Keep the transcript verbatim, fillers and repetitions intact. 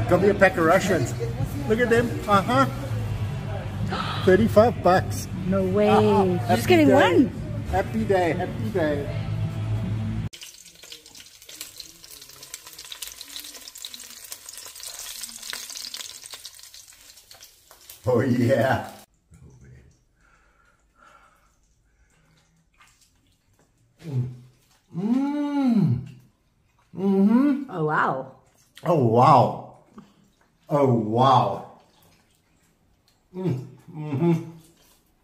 Got me a pack of Russians. Look at them. Uh-huh. thirty-five bucks. No way. Uh-huh. You're just getting day. one. Happy day, happy day. Oh yeah. Mmm. Mm-hmm. Oh, wow. Oh wow. Oh wow. Mm. Mm-hmm.